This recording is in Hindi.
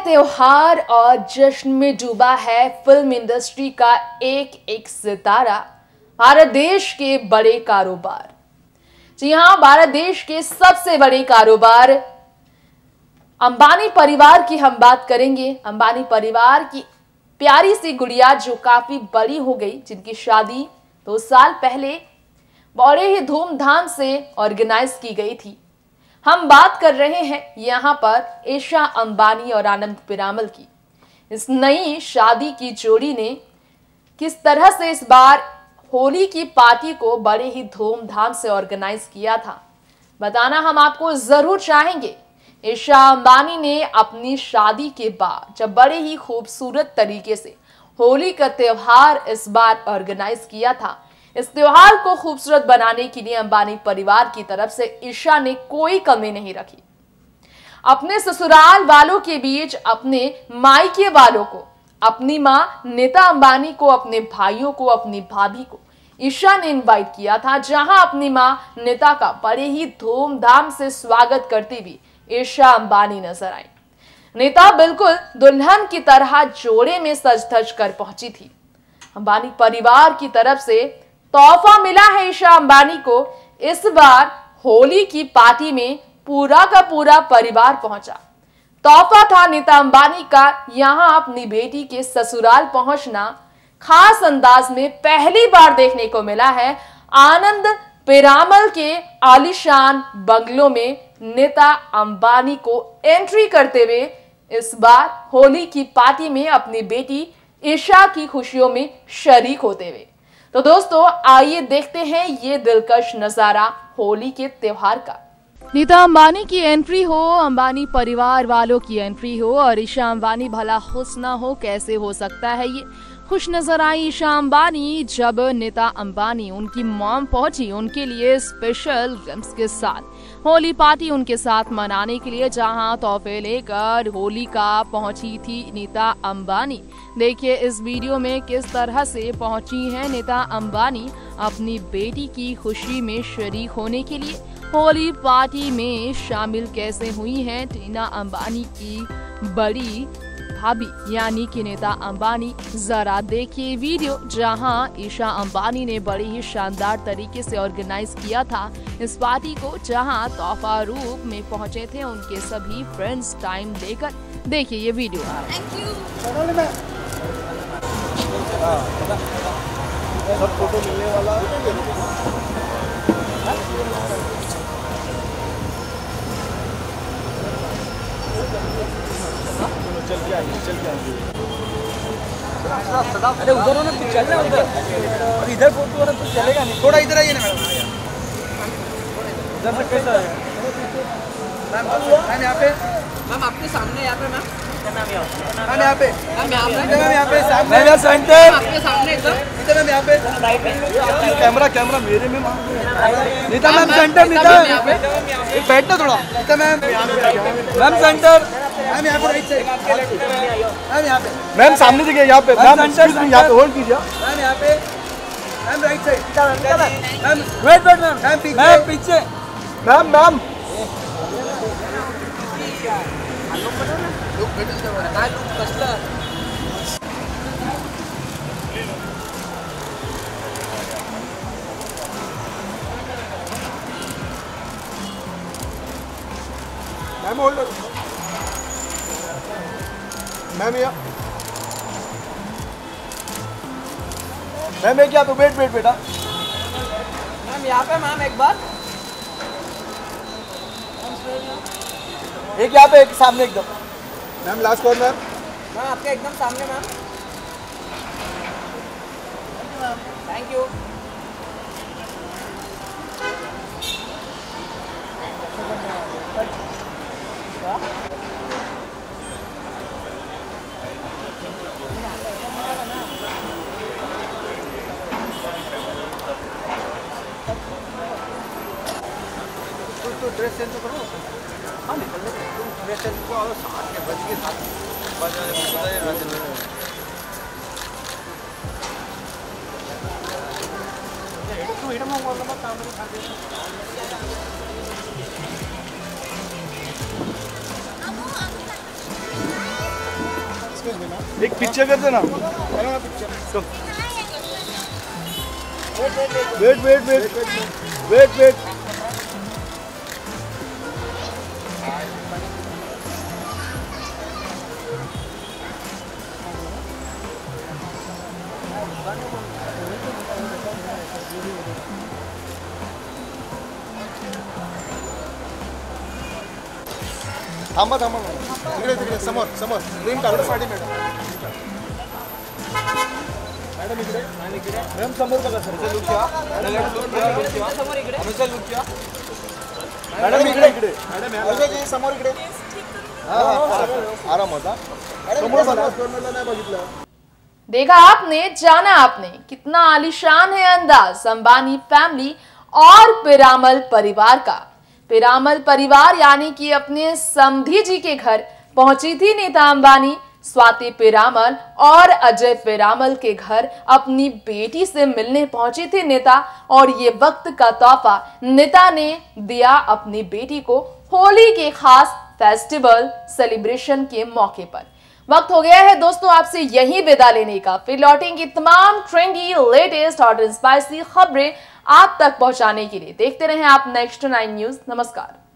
त्योहार और जश्न में डूबा है फिल्म इंडस्ट्री का एक एक सितारा, भारत देश के बड़े कारोबार। जी हां, भारत देश के सबसे बड़े कारोबार अंबानी परिवार की हम बात करेंगे। अंबानी परिवार की प्यारी सी गुड़िया जो काफी बड़ी हो गई, जिनकी शादी 2 साल पहले बड़े ही धूमधाम से ऑर्गेनाइज की गई थी। हम बात कर रहे हैं यहाँ पर ईशा अंबानी और आनंद पीरामल की। इस नई शादी की जोड़ी ने किस तरह से इस बार होली की पार्टी को बड़े ही धूमधाम से ऑर्गेनाइज किया था, बताना हम आपको जरूर चाहेंगे। ईशा अंबानी ने अपनी शादी के बाद जब बड़े ही खूबसूरत तरीके से होली का त्योहार इस बार ऑर्गेनाइज किया था, इस त्योहार को खूबसूरत बनाने के लिए अंबानी परिवार की तरफ से ईशा ने कोई कमी नहीं रखी। अपने ससुराल वालों के बीच अपने मायके वालों को, अपनी मां नीता अंबानी को, अपने भाइयों को, अपनी भाभी को ईशा ने इनवाइट किया था, जहां अपनी मां नीता का बड़े ही धूमधाम से स्वागत करती हुई ईशा अंबानी नजर आई। नीता बिल्कुल दुल्हन की तरह जोड़े में सज धज कर पहुंची थी। अंबानी परिवार की तरफ से तोहफा मिला है ईशा अंबानी को। इस बार होली की पार्टी में पूरा का पूरा परिवार पहुंचा। तोहफा था नीता अंबानी का यहां अपनी बेटी के ससुराल पहुंचना। खास अंदाज में पहली बार देखने को मिला है आनंद पीरामल के आलीशान बंगलों में नीता अंबानी को एंट्री करते हुए इस बार होली की पार्टी में अपनी बेटी ईशा की खुशियों में शरीक होते हुए। तो दोस्तों, आइए देखते हैं ये दिलकश नजारा होली के त्योहार का। नीता अंबानी की एंट्री हो, अंबानी परिवार वालों की एंट्री हो और ईशा अंबानी भला खुश ना हो, कैसे हो सकता है ये। खुश नजर आई ईशा अंबानी जब नीता अंबानी उनकी मॉम पहुंची उनके लिए स्पेशल गिफ्ट्स के साथ। होली पार्टी उनके साथ मनाने के लिए जहां तोहफे लेकर होली का पहुंची थी नीता अंबानी। देखिए इस वीडियो में किस तरह से पहुंची हैं नीता अंबानी अपनी बेटी की खुशी में शरीक होने के लिए। होली पार्टी में शामिल कैसे हुई हैं टीना अंबानी की बड़ी भाभी यानी कि नीता अंबानी। जरा देखिए वीडियो जहां ईशा अंबानी ने बड़े ही शानदार तरीके से ऑर्गेनाइज किया था इस पार्टी को, जहां तोहफा रूप में पहुंचे थे उनके सभी फ्रेंड्स टाइम लेकर। देखिए ये वीडियो। सब फोटो मिलने वाला चल के आइए। अरे उधर हो ना, तू चल रहा उधर, और इधर फोटो हो ना तो चलेगा नहीं। थोड़ा इधर आइए ना मैडम। इधर से कैसा है मैम? यहाँ पे मैम आपके सामने, यहाँ पे मैम मैम यहाँ पे मैम यहाँ सेंटर आपके सामने एकदम मैम यहाँ पे कैमरा मेरे में नीता मैम सेंटर। नीता बैठना थोड़ा। नीता मैम सेंटर मैम यहाँ पे राइट साइड मैम यहाँ पे मैम सामने जगह यहाँ पे मैम सेंटर यहाँ पे होल्ड कीजिए मैम यहाँ पे ma'am right side ma'am wait ma'am पीछे मैम मैम होल्ड मैम या मैम एक यहाँ पे वेट बेटा मैम यहाँ पे मैम एक बार एक यहाँ पे एक सामने एकदम मैम लास्ट कॉर्नर मैम आपके एकदम सामने मैम। Thank you. तो ड्रेस चेंज करो। हाँ निकल ड्रेस चेंज को और 7 बज के 7 एक पिक्चर कर देना। Wait wait wait wait wait. थांबा थांबा तिकडे तिकडे समोर समोर फ्रेम काढून पाठी मॅडम इकडे मॅडम समोर बघा सर लुक घ्या मॅडम इकडे इकडे मॅडम समोर इकडे आराम होता समोर नाही बघितलं। देखा आपने, जाना आपने, कितना आलीशान है अंदाज अंबानी फैमिली और पीरामल परिवार का। पीरामल परिवार यानी कि अपने समधी जी के घर पहुंची थी नेता अंबानी। स्वाति पीरामल और अजय पीरामल के घर अपनी बेटी से मिलने पहुंची थी नेता, और ये वक्त का तोहफा नेता ने दिया अपनी बेटी को होली के खास फेस्टिवल सेलिब्रेशन के मौके पर। वक्त हो गया है दोस्तों आपसे यही विदा लेने का। फिर लौटेंगे तमाम ट्रेंडी, लेटेस्ट और स्पाइसी खबरें आप तक पहुंचाने के लिए। देखते रहें आप नेक्स्ट 9 न्यूज। नमस्कार।